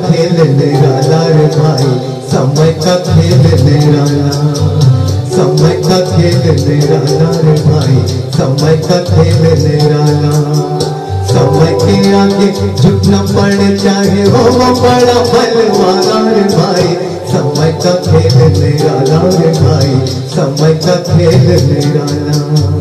खेल निराला रे भाई, समय का खेल निराला, समय का खेल निराला रे भाई, समय का खेल निराला। समय के आगे झुकना पड़े चाहे हो वो बड़ा बलवाना रे भाई, समय का खेल निराला रे भाई, समय का खेल निराला।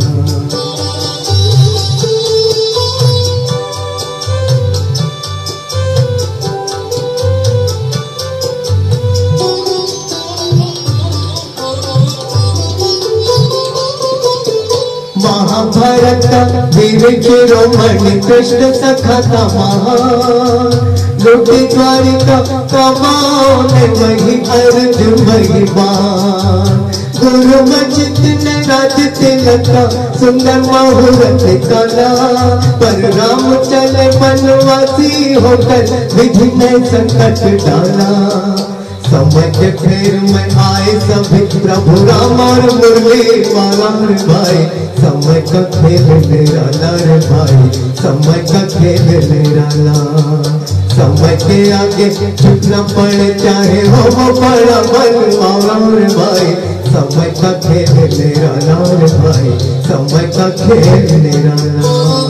महाभारत वीर शिरोमणि कृष्ण सखा था महान, लूटी द्वारिका कमाओ ने वही अर्जुन वही बाण। गुरु मजित ने राज तिलका सुंदर मुहूर्त कला, पर राम चले वनवासी होकर विधि ने संकट डाला। समय के फेर में आए सभी प्रभु राम और मुरली वाला रे भाई, समय का खेल निराला रे भाई, समय का खेल निराला। समय के आगे झुकना पड़े चाहे हो वो बड़ा बलवाना रे भाई, समय का खेल निराला रे भाई, समय का खेल निराला।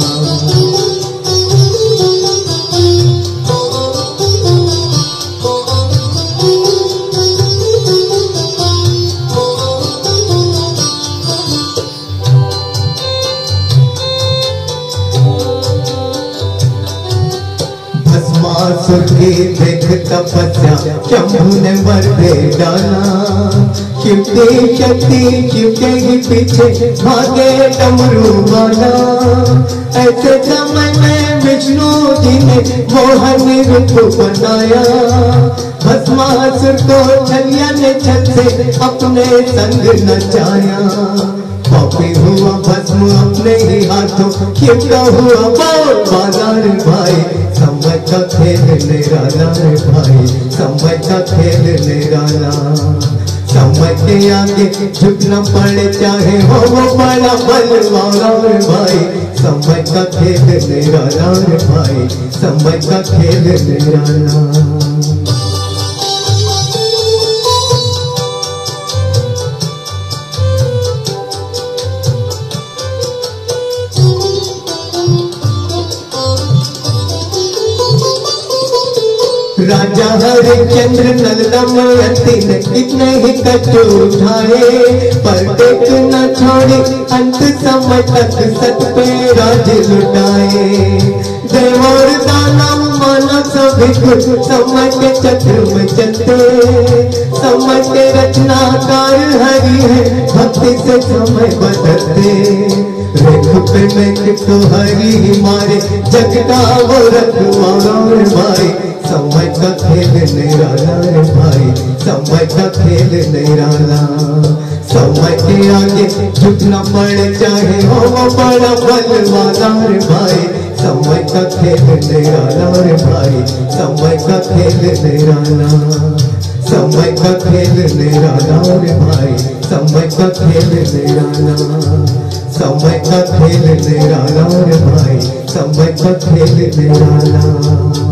भस्मासुर की देख तपस्या शंभु ने वर दे डाला, शिव की शक्ति शिव के ही पीछे भागे डमरू वाला। ऐसे समय में विष्णु जी ने मोहन रूप बनाया, भस्मासुर को छलिया ने छल से अपने संग नचाया। पापी हुआ भस्म अपने ही हाथों, शिव का हुआ बोल वाला रे भाई, समय का खेल निराला रे भाई, समय का खेल निराला। समय के आगे झुकना पड़े चाहे हो वो बड़ा बलवाना रे भाई, समय का खेल निराला रे भाई, समय का खेल निराला। राजा हरिश्चंद्र नल दमयंती ने कितने ही कष्ट उठाए, पर देख न छोड़ी अंत समय तक सत पे राज लुटाए। देव और दानव मानव सभी कुछ समय के चक्र में चलते, समय के रचनाकार हरि है भक्ति से समय बदलते। रेख पे मेघ तो हरि ही मारे जग का वो रखवाला रे भाई, समय का खेल निराला रे भाई, समय का खेल निराला। समय के आगे झुकना पड़े चाहे हो वो बड़ा बलवाना रे भाई, समय का खेल निराला रे भाई, समय का खेल निराला। समय का खेल निराला रे भाई, समय का खेल निराला। समय का खेल निराला रे भाई, समय का खेल निराला।